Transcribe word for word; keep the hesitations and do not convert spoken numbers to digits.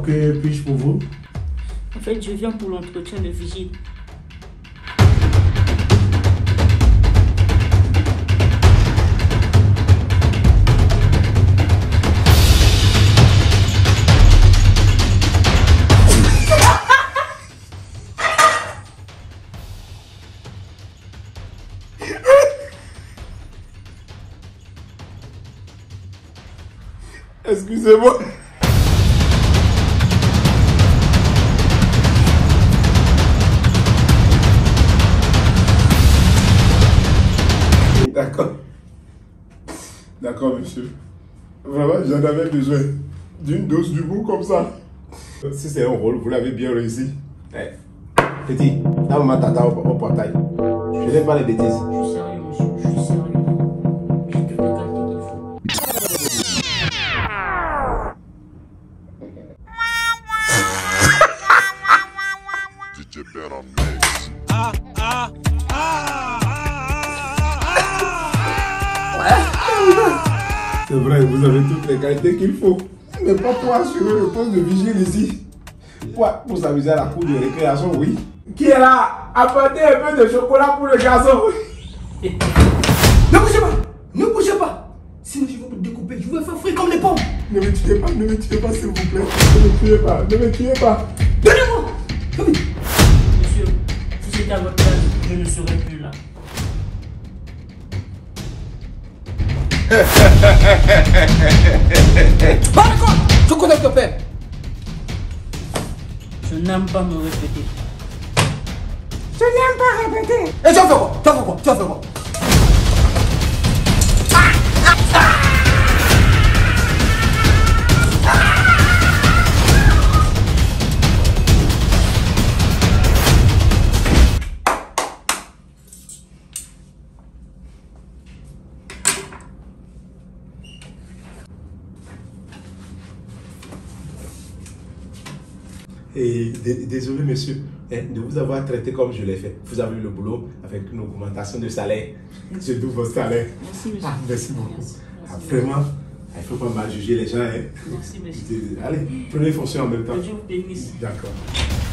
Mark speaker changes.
Speaker 1: que puis-je pour vous?
Speaker 2: En fait, je viens pour l'entretien de vigile.
Speaker 1: Excusez-moi. D'accord. D'accord, monsieur. Vraiment, j'en avais besoin d'une dose d'humour comme ça. Si c'est un rôle, vous l'avez bien réussi.
Speaker 3: Hey. Petit, là, maman tata au, au portail. Je n'aime pas les bêtises.
Speaker 2: Je suis sérieux, monsieur. Je suis sérieux. Je te regarde qu'il faut.
Speaker 4: D J Ben on mix.
Speaker 5: Ah, ah, ah,
Speaker 1: C'est vrai, vous avez toutes les qualités qu'il faut. Mais pas pour assurer le poste de vigile ici.
Speaker 3: Pour, pour s'amuser à la cour de récréation, oui.
Speaker 1: Qui est là? Apportez un peu de chocolat pour le garçon.
Speaker 6: Ne bougez pas! Ne bougez pas! Sinon je vais vous découper, je vais faire frire comme les pommes!
Speaker 1: Ne me tuez pas, ne me tuez pas s'il vous plaît. Ne me tuez pas, ne me tuez pas.
Speaker 6: Donnez-moi!
Speaker 2: Monsieur, si c'était à votre place, je ne serais plus là.
Speaker 6: Bah d'accord! Je connais ton père!
Speaker 2: Je n'aime pas me répéter.
Speaker 6: Je n'aime pas répéter! Et tu vas faire quoi? Tu vas faire quoi? Tu vas faire quoi?
Speaker 3: Et désolé, monsieur, de vous avoir traité comme je l'ai fait. Vous avez eu le boulot avec une augmentation de salaire. C'est tout votre salaire.
Speaker 2: Merci, monsieur.
Speaker 3: Ah, merci beaucoup.
Speaker 2: Merci.
Speaker 3: Ah,
Speaker 2: Merci.
Speaker 3: vraiment, il ne faut pas mal juger les gens. Hein.
Speaker 2: Merci, monsieur.
Speaker 3: Allez, prenez fonction en même temps.
Speaker 2: Que Dieu vous bénisse.
Speaker 3: D'accord.